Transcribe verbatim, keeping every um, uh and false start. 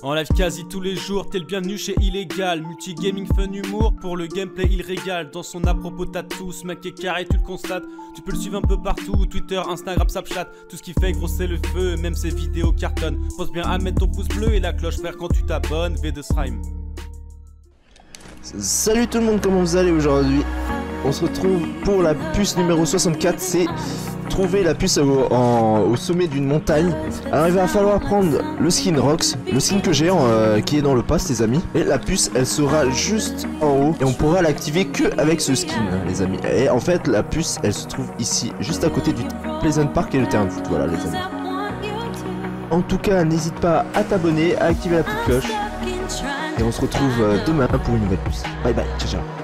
En live quasi tous les jours, t'es le bienvenu chez Illégal. Multi-gaming, fun, humour, pour le gameplay il régale. Dans son à propos t'as tout, ce mec est carré, tu le constates. Tu peux le suivre un peu partout, Twitter, Instagram, Snapchat. Tout ce qui fait gros c'est le feu, même ses vidéos cartonnent. Pense bien à mettre ton pouce bleu et la cloche frère quand tu t'abonnes. V deux Srime. Salut tout le monde, comment vous allez aujourd'hui? On se retrouve pour la puce numéro soixante-quatre, c'est trouver la puce au, en, au sommet d'une montagne. Alors il va falloir prendre le skin Rox, le skin que j'ai euh, qui est dans le pass les amis. Et la puce elle sera juste en haut et on pourra l'activer que avec ce skin les amis. Et en fait la puce elle se trouve ici, juste à côté du Pleasant Park et le terrain de foot, voilà les amis. En tout cas n'hésite pas à t'abonner, à activer la petite cloche. Et on se retrouve demain pour une nouvelle puce. Bye bye, ciao ciao.